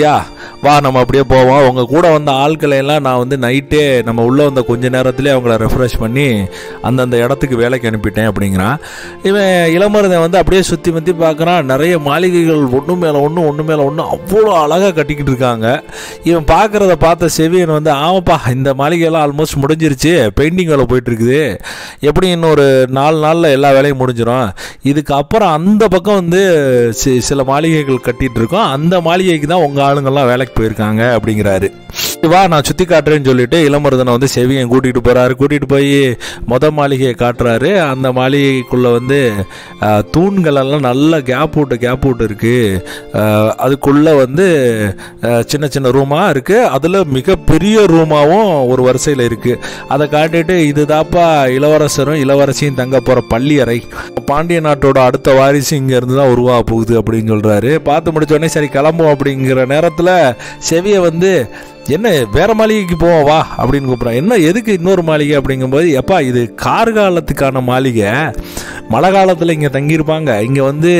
வா நம்ம அப்படியே போவோம், உங்க கூட வந்த ஆட்களை எல்லாம் நான் வந்து நைட்டே நம்ம உள்ளே வந்த கொஞ்ச நேரத்திலே அவங்கள ரெஃப்ரெஷ் பண்ணி அந்தந்த இடத்துக்கு வேலைக்கு அனுப்பிட்டேன் அப்படிங்கிறான். இவன் இளமருதன் வந்து அப்படியே சுற்றி முற்றி பார்க்குறான். நிறைய மாளிகைகள் ஒன்று மேலே ஒன்று அவ்வளோ அழகாக கட்டிக்கிட்டு இருக்காங்க. இவன் பார்க்குறத பார்த்த செவியன் வந்து ஆமாப்பா இந்த மாளிகையெல்லாம் ஆல்மோஸ்ட் முடிஞ்சிருச்சு, பெயிண்டிங் வேலை போயிட்டுருக்குது, எப்படி இன்னொரு 4 நாளில் எல்லா வேலையும் முடிஞ்சிடும், இதுக்கப்புறம் அந்த பக்கம் வந்து சில மாளிகைகள் கட்டிகிட்டு இருக்கோம், அந்த மாளிகைக்கு தான் உங்கள் ஆளுங்கள்லாம் வேலைக்கு போயிருக்காங்க அப்படிங்கிறாரு. வா நான் சுற்றி காட்டுறேன்னு சொல்லிட்டு இளமருதனை வந்து செவியன் கூட்டிகிட்டு போகிறாரு. கூட்டிகிட்டு போய் மாளிகையை காட்டுறாரு. அந்த மாளிகைக்குள்ளே வந்து தூண்களெல்லாம் நல்லா கேப் விட்டு இருக்குது. அதுக்குள்ளே வந்து சின்ன சின்ன ரூமாக இருக்குது. அதில் மிகப்பெரிய ரூமாகவும் ஒரு வரிசையில் இருக்குது. அதை காட்டிட்டு இதுதாப்பா இளவரசரும் இளவரசியும் தங்க போகிற பள்ளி அறை, பாண்டிய நாட்டோட அடுத்த வாரிசு இங்கேருந்து தான் உருவாக போகுது அப்படின்னு சொல்கிறாரு. பார்த்து முடிச்சோடனே சரி கிளம்பும் அப்படிங்கிற நேரத்தில் செவியை வந்து என்ன வேற மாளிகைக்கு போவோம் வா அப்படின்னு கூப்பிட்றான். என்ன எதுக்கு இன்னொரு மாளிகை அப்படிங்கும்போது, எப்பா இது கார்காலத்துக்கான மாளிகை, மழை காலத்தில் இங்கே தங்கியிருப்பாங்க, இங்கே வந்து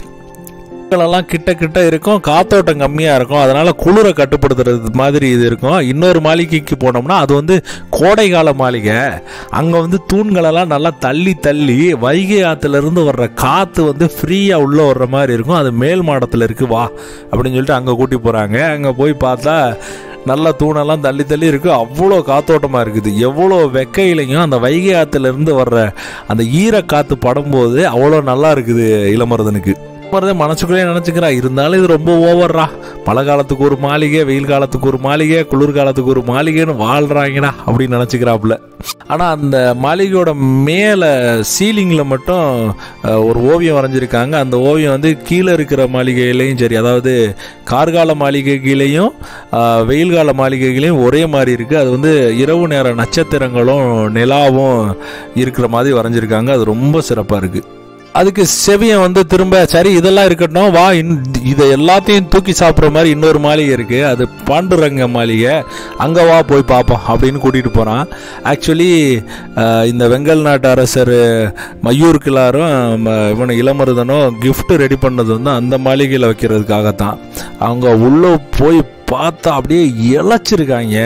எல்லாம் கிட்ட இருக்கும், காத்தோட்டம் கம்மியாக இருக்கும், அதனால குளிரை கட்டுப்படுத்துறது மாதிரி இது இருக்கும். இன்னொரு மாளிகைக்கு போனோம்னா அது வந்து கோடை கால மாளிகை, அங்கே வந்து தூண்களெல்லாம் நல்லா தள்ளி வைகை ஆற்றுலேருந்து வர்ற காற்று வந்து ஃப்ரீயாக உள்ளே வர்ற மாதிரி இருக்கும், அது மேல் மாடத்தில் இருக்குது வா அப்படின்னு சொல்லிட்டு அங்கே கூட்டி போகிறாங்க. அங்கே போய் பார்த்தா நல்ல தூணெல்லாம் தள்ளி இருக்குது, அவ்வளோ காத்தோட்டமாக இருக்குது. எவ்வளோ வெக்கையிலையும் அந்த வைகை ஆற்றுலேருந்து வர்ற அந்த ஈர காற்று படும்போது அவ்வளோ நல்லா இருக்குது இளமருதனுக்கு. மனசுக்குள்ளே நினச்சிக்கிறா, இருந்தாலும் இது ரொம்ப ஓவர்ரா, மழை காலத்துக்கு ஒரு மாளிகை, வெயில் காலத்துக்கு ஒரு மாளிகை, குளிர் காலத்துக்கு ஒரு மாளிகைன்னு வாழ்கிறாங்கடா அப்படின்னு நினச்சிக்கிறாப்புல. ஆனால் அந்த மாளிகையோட மேலே சீலிங்கில் மட்டும் ஒரு ஓவியம் வரைஞ்சிருக்காங்க. அந்த ஓவியம் வந்து கீழே இருக்கிற மாளிகையிலையும் சரி, அதாவது கார்கால மாளிகைகளையும் வெயில் கால மாளிகைகளையும் ஒரே மாதிரி இருக்குது. அது வந்து இரவு நேர நட்சத்திரங்களும் நிலாவும் இருக்கிற மாதிரி வரைஞ்சிருக்காங்க. அது ரொம்ப சிறப்பாக இருக்குது. அதுக்கு செவியன் வந்து திரும்ப சரி இதெல்லாம் இருக்கட்டும் வா, இதை எல்லாத்தையும் தூக்கி சாப்பிட்ற மாதிரி இன்னொரு மாளிகை இருக்குது, அது பாண்டுரங்க மாளிகை, அங்கே வா போய் பார்ப்போம் அப்படின்னு கூட்டிகிட்டு போகிறான். ஆக்சுவலி இந்த வெங்கல் நாட்டு அரசர் மயூர் கிளாரும் இவனை இளமருதனும் கிஃப்ட் ரெடி பண்ணது வந்து அந்த மாளிகையில் வைக்கிறதுக்காகத்தான். அவங்க உள்ளே போய் பார்த்தா அப்படியே இழைச்சிருக்காங்க,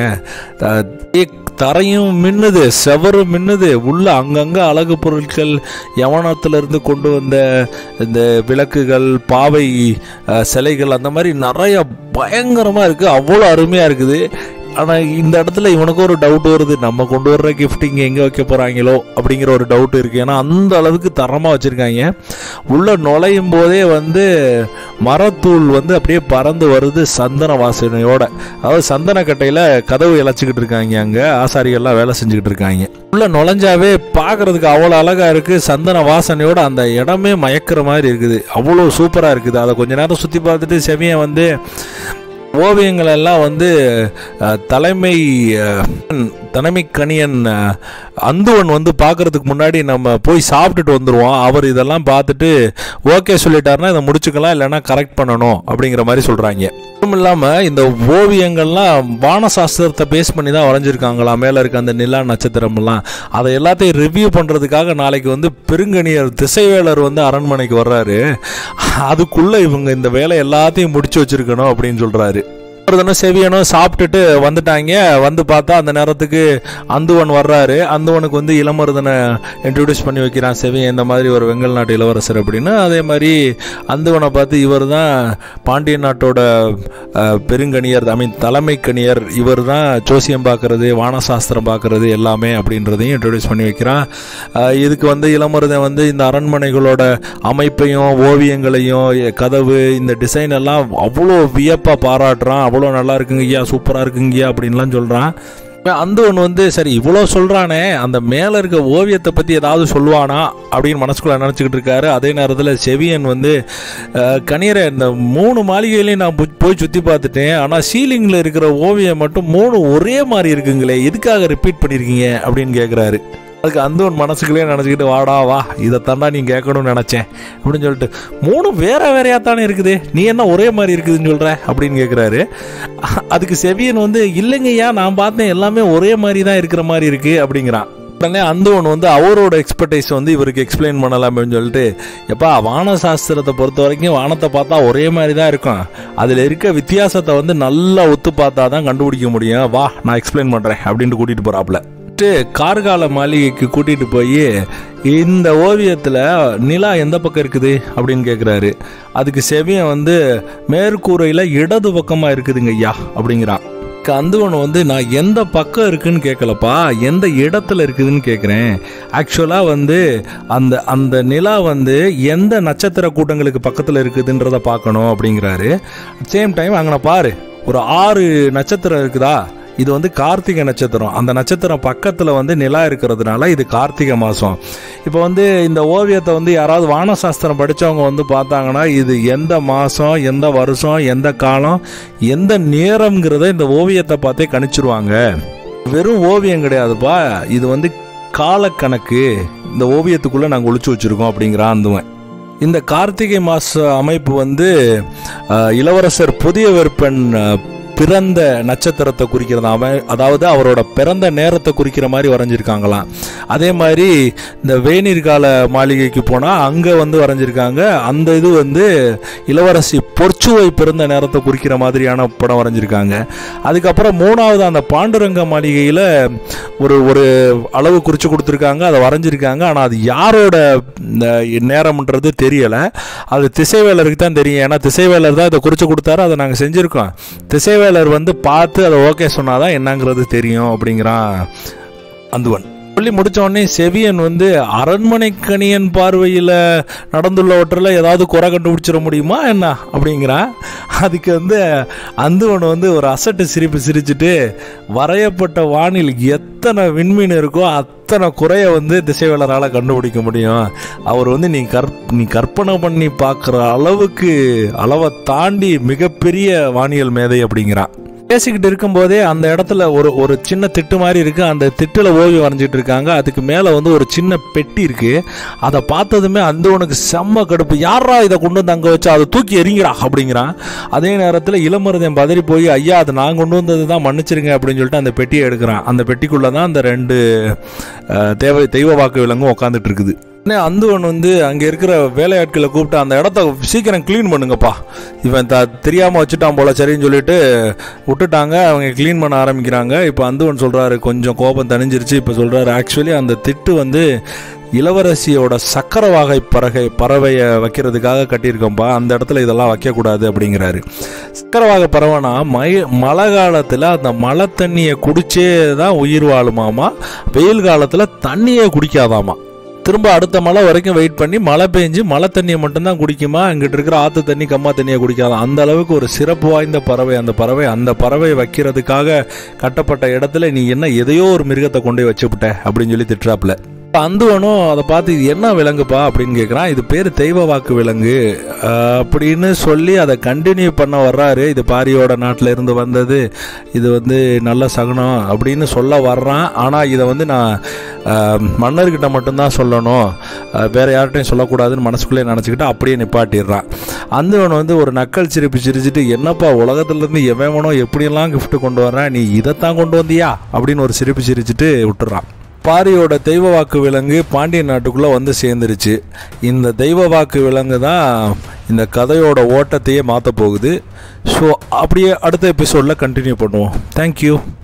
தரையும் மின்னுது, செவரும் மின்னுது, உள்ள அங்கங்கே அழகு பொருட்கள், யவனத்திலிருந்து கொண்டு வந்த இந்த விளக்குகள், பாவை சிலைகள், அந்த மாதிரி நிறைய பயங்கரமாக இருக்குது, அவ்வளோ அருமையாக இருக்குது. ஆனால் இந்த இடத்துல இவனுக்கு ஒரு டவுட் வருது, நம்ம கொண்டு வர்ற கிஃப்ட் இங்கே எங்கே வைக்க போகிறாங்களோ அப்படிங்கிற ஒரு டவுட் இருக்குது. ஏன்னா அந்த அளவுக்கு தரமாக வச்சுருக்காங்க. உள்ளே நுழையும் போதே வந்து மரத்தூள் வந்து அப்படியே பறந்து வருது சந்தன வாசனையோட, அதாவது சந்தன கட்டையில் கதவு இழைச்சிக்கிட்டு இருக்காங்க, அங்கே ஆசாரிகள்லாம் வேலை செஞ்சுக்கிட்டு இருக்காங்க. உள்ளே நுழைஞ்சாவே பார்க்குறதுக்கு அவ்வளோ அழகாக இருக்குது, சந்தன வாசனையோட அந்த இடமே மயக்கிற மாதிரி இருக்குது, அவ்வளோ சூப்பராக இருக்குது. அதை கொஞ்ச நேரம் சுற்றி பார்த்துட்டு செவியை வந்து ஓவியங்கள் எல்லாம் வந்து தலைமை கணியன் அந்துவன் வந்து பார்க்கறதுக்கு முன்னாடி நம்ம போய் சாப்பிட்டுட்டு வந்துடுவோம், அவர் இதெல்லாம் பார்த்துட்டு ஓகே சொல்லிட்டாருன்னா இதை முடிச்சுக்கலாம், இல்லைன்னா கரெக்ட் பண்ணணும் அப்படிங்கிற மாதிரி சொல்கிறாங்க. அதுவும் இல்லாமல் இந்த ஓவியங்கள்லாம் வானசாஸ்திரத்தை பேஸ் பண்ணி தான் வரைஞ்சிருக்காங்களா, மேலே இருக்க அந்த நிலா நட்சத்திரம்லாம், அதை எல்லாத்தையும் ரிவ்யூ பண்ணுறதுக்காக நாளைக்கு வந்து பெருங்கணியர் திசைவேலர் வந்து அரண்மனைக்கு வர்றாரு, அதுக்குள்ளே இவங்க இந்த வேலை எல்லாத்தையும் முடிச்சு வச்சுருக்கணும் அப்படின்னு சொல்கிறாரு. செவியனும் சாப்பிட்டுட்டு வந்துட்டாங்க. வந்து பார்த்தா அந்த நேரத்துக்கு அந்துவன் வர்றாரு. அந்துவனுக்கு வந்து இளமருதனை இன்ட்ரடியூஸ் பண்ணி வைக்கிறான் செவியன், இந்த மாதிரி ஒரு வெங்கல் நாட்டு இளவரசர் அப்படின்னு. அதே மாதிரி அந்துவனை பார்த்து இவர் தான் பாண்டிய நாட்டோட பெருங்கணியர், தலைமை கணியர், இவர் தான் ஜோசியம் பார்க்கறது, வானசாஸ்திரம் பார்க்கறது எல்லாமே அப்படின்றதையும் இன்ட்ரடியூஸ் பண்ணி வைக்கிறான். இதுக்கு வந்து இளமருதன் வந்து இந்த அரண்மனைகளோட அமைப்பையும் ஓவியங்களையும் கதவு இந்த டிசைன் எல்லாம் அவ்வளோ வியப்பாக பாராட்டுறான். அவ்வளோ நல்லா இருக்குங்கய்யா, சூப்பராக இருக்குங்கய்யா அப்படின்லாம் சொல்கிறான். அந்த ஒன்று வந்து சரி இவ்வளோ சொல்கிறானே, அந்த மேலே இருக்க ஓவியத்தை பற்றி ஏதாவது சொல்லுவானா அப்படின்னு மனசுக்குள்ளே நினச்சிக்கிட்டு இருக்காரு. அதே நேரத்தில் செவியன் வந்து கணியரை இந்த 3 மாளிகையிலையும் நான் போய் சுற்றி பார்த்துட்டேன், ஆனால் சீலிங்கில் இருக்கிற ஓவியம் மட்டும் 3 ஒரே மாதிரி இருக்குங்களே, எதுக்காக ரிப்பீட் பண்ணியிருக்கீங்க அப்படின்னு கேட்குறாரு. அதுக்கு அந்தவன் மனசுக்குள்ளே நினச்சிக்கிட்டு வாடா வா இதை தாண்டா நீ கேட்கணும்னு நினச்சேன் அப்படின்னு சொல்லிட்டு 3 வேறையாக தானே இருக்குது, நீ என்ன ஒரே மாதிரி இருக்குதுன்னு சொல்கிற அப்படின்னு கேட்குறாரு. அதுக்கு செவியன் வந்து இல்லைங்கய்யா நான் பார்த்தேன் எல்லாமே ஒரே மாதிரி தான் இருக்கிற மாதிரி இருக்குது அப்படிங்கிறான். உடனே அந்தவன் வந்து அவரோட எக்ஸ்பர்டைஸ் வந்து இவருக்கு எக்ஸ்பிளைன் பண்ணலாமேன்னு சொல்லிட்டு, எப்பா வான சாஸ்திரத்தை பொறுத்த வரைக்கும் வானத்தை பார்த்தா ஒரே மாதிரி தான் இருக்கும், அதில் இருக்க வித்தியாசத்தை வந்து நல்லா ஒத்து பார்த்தா தான் கண்டுபிடிக்க முடியும், வா நான் எக்ஸ்பிளைன் பண்ணுறேன் அப்படின்ட்டு கூட்டிகிட்டு போகிறாப்புல. கார்கால மாளிகைக்கு கூட்டிகிட்டு போய் இந்த ஓவியத்தில் நிலா எந்த பக்கம் இருக்குது அப்படின்னு கேட்குறாரு. அதுக்கு செவியன் வந்து மேற்கூரையில் இடது பக்கமாக இருக்குதுங்க ஐயா அப்படிங்கிறான். அந்தவன் வந்து நான் எந்த பக்கம் இருக்குன்னு கேட்கலப்பா, எந்த இடத்துல இருக்குதுன்னு கேட்குறேன். ஆக்சுவலாக வந்து அந்த நிலா வந்து எந்த நட்சத்திர கூட்டங்களுக்கு பக்கத்தில் இருக்குதுன்றதை பார்க்கணும் அப்படிங்கிறாரு. சேம் டைம் அங்கே பாரு ஒரு 6 நட்சத்திரம் இருக்குதா, இது வந்து கார்த்திகை நட்சத்திரம், அந்த நட்சத்திரம் பக்கத்தில் வந்து நிலா இருக்கிறதுனால இது கார்த்திகை மாதம். இப்போ வந்து இந்த ஓவியத்தை வந்து யாராவது வானசாஸ்திரம் படித்தவங்க வந்து பார்த்தாங்கன்னா இது எந்த மாதம், எந்த வருஷம், எந்த காலம், எந்த நேரம்ங்கிறத இந்த ஓவியத்தை பார்த்தே கணிச்சிருவாங்க. வெறும் ஓவியம் கிடையாதுப்பா, இது வந்து காலக்கணக்கு, இந்த ஓவியத்துக்குள்ளே நாங்கள் ஒளிச்சு வச்சுருக்கோம் அப்படிங்கிறான் அந்துவன். இந்த கார்த்திகை மாத அமைப்பு வந்து இளவரசர் புதிய வெறுப்பன் பிறந்த நட்சத்திரத்தை குறிக்கிறதா, அதாவது அவரோட பிறந்த நேரத்தை குறிக்கிற மாதிரி வரைஞ்சிருக்காங்களாம். அதே மாதிரி இந்த வேநீர் கால மாளிகைக்கு போனால் அங்கே வந்து வரைஞ்சிருக்காங்க, அந்த இது வந்து இளவரசி பொற்சுவை பிறந்த நேரத்தை குறிக்கிற மாதிரியான படம் வரைஞ்சிருக்காங்க. அதுக்கப்புறம் 3வது அந்த பாண்டுரங்க மாளிகையில் ஒரு அளவு குறித்து கொடுத்துருக்காங்க, அதை வரைஞ்சிருக்காங்க. ஆனால் அது யாரோட நேரம்ன்றது தெரியலை, அது திசைவேலருக்கு தான் தெரியும். ஏன்னா திசைவேலர் தான் இதை குறித்து கொடுத்தாரு, அதை நாங்கள் செஞ்சுருக்கோம். திசைவேலர் வந்து பார்த்து அதை ஓகே சொன்னாதான் என்னங்கிறது தெரியும் அப்படிங்கிறான் அந்துவன். சொல்லி முடிச்ச உடனே செவியன் வந்து அரண்மனைக்கணியன் பார்வையில் நடந்துள்ளவற்றில் ஏதாவது குறை கண்டுபிடிச்சிட முடியுமா என்ன அப்படிங்கிறான். அதுக்கு வந்து அந்துவன் வந்து ஒரு அசட்டு சிரிப்பு சிரிச்சுட்டு, வரையப்பட்ட வானில் எத்தனை விண்மீன் இருக்கோ அத்தனை குறைய வந்து திசைவேலரால் கண்டுபிடிக்க முடியும். அவர் வந்து நீ கற்பனை பண்ணி பார்க்குற அளவை தாண்டி மிகப்பெரிய வானியல் மேதை அப்படிங்கிறான். பேசிக்கிட்டு இருக்கும்போதே அந்த இடத்துல ஒரு சின்ன திட்டு மாதிரி இருக்குது, அந்த திட்டில் ஓவியம் வரைஞ்சிட்டு இருக்காங்க. அதுக்கு மேலே வந்து ஒரு சின்ன பெட்டி இருக்குது. அதை பார்த்ததுமே அந்தவனுக்கு செம்ம கடுப்பு, யாரா இதை கொண்டு வந்து அங்கே வச்சு அதை தூக்கி எறிங்கிறா அப்படிங்கிறான். அதே நேரத்தில் இளமருதன் பதறி போய், ஐயா அது நான் கொண்டு வந்தது தான், மன்னிச்சிருங்க அப்படின்னு சொல்லிட்டு அந்த பெட்டியை எடுக்கிறான். அந்த பெட்டிக்குள்ளே தான் அந்த 2 தெய்வ வாக்கு விலங்கும் உட்காந்துட்டு இருக்குது. அந்துவன் வந்து அங்கே இருக்கிற வேலையாட்களை கூப்பிட்டு அந்த இடத்த சீக்கிரம் க்ளீன் பண்ணுங்கப்பா, இவன் தெரியாமல் வச்சுட்டான் போல, சரின்னு சொல்லிட்டு விட்டுட்டாங்க. அவங்க க்ளீன் பண்ண ஆரம்பிக்கிறாங்க. இப்போ அந்துவன் சொல்கிறாரு, கொஞ்சம் கோபம் தணிஞ்சிருச்சு. இப்போ சொல்கிறாரு, ஆக்சுவலி அந்த திட்டு வந்து இளவரசியோட சக்கர வாகை பறவையை வைக்கிறதுக்காக கட்டியிருக்கோம்ப்பா, அந்த இடத்துல இதெல்லாம் வைக்கக்கூடாது அப்படிங்கிறாரு. சக்கர வாகை பறவைனா மழை காலத்தில் அந்த மழை தண்ணியை குடிச்சே தான் உயிர் வாழுமாமா, வெயில் காலத்தில் தண்ணியே குடிக்காதாமா. திரும்ப அடுத்த மழை வரைக்கும் வெயிட் பண்ணி மழை பெஞ்சு மழை தண்ணியை மட்டும்தான் குடிக்குமா, இங்கிட்டு இருக்கிற ஆற்று தண்ணி கம்மா தண்ணியை குடிக்காதான். அந்த அளவுக்கு ஒரு சிறப்பு வாய்ந்த பறவை அந்த பறவை வைக்கிறதுக்காக கட்டப்பட்ட இடத்துல நீ என்ன எதையோ ஒரு மிருகத்தை கொண்டு போய் வச்சுவிட்ட அப்படின்னு சொல்லி திட்டுறாப்புல. அந்துவனும் அதை பார்த்து இது என்ன விலங்குப்பா அப்படின்னு கேட்குறான். இது பேர் தெய்வ வாக்கு விலங்கு அப்படின்னு சொல்லி அதை கண்டினியூ பண்ண வர்றாரு. இது பாரியோட நாட்டில் இருந்து வந்தது, இது வந்து நல்ல சகுனம் அப்படின்னு சொல்ல வர்றான். ஆனால் இதை வந்து நான் மன்னர்கிட்ட மட்டும்தான் சொல்லணும், வேறு யார்கிட்டையும் சொல்லக்கூடாதுன்னு மனசுக்குள்ளே நினச்சிக்கிட்டு அப்படியே நிப்பாட்டிடுறான். அந்துவன் வந்து ஒரு நக்கல் சிரிப்பு சிரிச்சுட்டு, என்னப்பா உலகத்துலேருந்து எவனோ எப்படியெல்லாம் கிஃப்ட் கொண்டு வர்றேன், நீ இதைத்தான் கொண்டு வந்தியா அப்படின்னு ஒரு சிரிப்பு சிரிச்சுட்டு விட்டுறான். பாரியோட தெய்வ வாக்கு விலங்கு பாண்டிய நாட்டுக்குள்ளே வந்து சேர்ந்துருச்சு. இந்த தெய்வ வாக்கு விலங்கு தான் இந்த கதையோட ஓட்டத்தையே மாற்ற போகுது. ஸோ அப்படியே அடுத்த எபிசோடில் கண்டினியூ பண்ணுவோம். தேங்க்யூ.